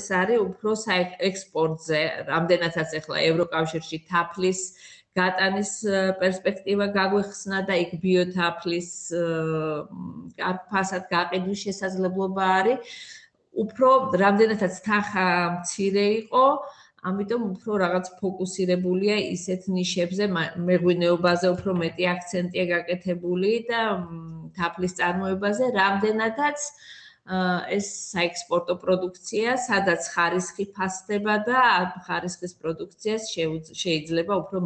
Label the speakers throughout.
Speaker 1: ეს არის უფრო ექსპორტზე, რამდენადაც ახლა ევროკავშირში თაფლის გატანის პერსპექტივა გაგვეხსნა და იქ ბიოთაფლის კარგ ფასად გაყიდვის შესაძლებლობა არის. უფრო რამდენადაც თანხა მცირე იყო, ამიტომ უფრო რაღაც ფოკუსირებულია ისეთ ნიშებზე, მეღვინეობაზე უფრო მეტი აქცენტია გაკეთებული და თაფლის წარმოებაზე, რამდენადაც ეს საექსპორტო პროდუქცია, სადაც ხარისხი ფასდება და ხარისხის პროდუქციას შეიძლება უფრო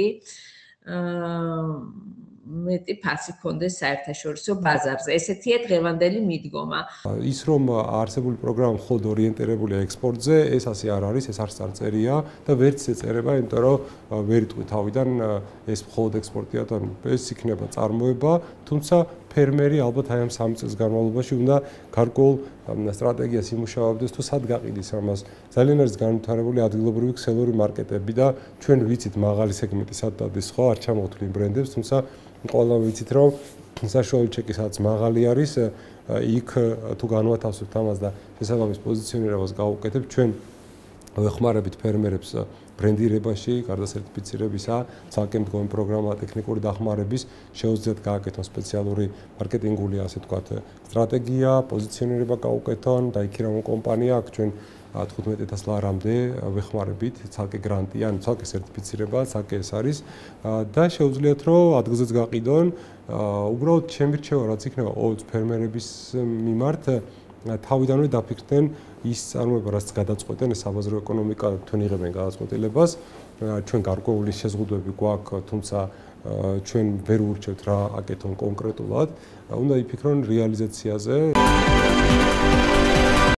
Speaker 1: მეტი ფასი ქონდეს საერთაშორისო ბაზარზე. ესეთია დღევანდელი მიდგომა.
Speaker 2: ის რომ არსებული პროგრამა მხოლოდ ორიენტირებულია ექსპორტზე, ეს ასე არ არის, ეს არ წარწერია და ვერც ეწერება, იმიტომ რომ ვერ იტყვი თავიდან ეს მხოლოდ ექსპორტია და ეს იქნება წარმოება, თუმცა ფერმერი ალბათ აი ამ 3 წელს განმავლობაში უნდა გარკვეულ სტრატეგიას იმუშავებდეს თუ სად გაყიდის ამას. ძალიან არის განვითარებული ადგილობრივი ქსელური მარკეტები და ჩვენ ვიცით მაღალი სეგმენტი სად დადეს, ხო, არ ჩამოვთვლი იმ ბრენდებს, თუმცა ყველა ვიცით რომ საშუალო ჩეკი სადაც მაღალი არის, იქ თუ განვათავსებთ ამას და შესაბამის პოზიციონირებას გავუკეთებთ, ჩვენ ვეხმარებით ფერმერებს ბრენდირებაში, გარდა სერტიფიცირებისა, ცალკე მდგომი პროგრამა ტექნიკური დახმარების შეუძლიათ გააკეთონ სპეციალური მარკეტინგული, ასე ვთქვათ, სტრატეგია, პოზიციონირება გაუკეთონ და იქ რა კომპანია აქვს ჩვენ 15,000 ლარამდე ვეხმარებით, ცალკე გრანტი, ანუ ცალკე სერტიფიცირება, ცალკე ეს არის და შეუძლიათ რომ ადგილზეც გაყიდონ. უბრალოდ ჩემი რჩევა რაც იქნება ყოველ ფერმერების მიმართ თავიდანვე დაფიქრდნენ ის წარმოება, რაც გადაწყვეტენ ეს საბაზრო ეკონომიკა, თქვენ იღებენ გადაწყვეტილებას, ჩვენ გარკვეული შეზღუდვები გვაქვს, თუმცა ჩვენ ვერ ვურჩევთ რა აკეთონ კონკრეტულად, უნდა იფიქრონ რეალიზაციაზე.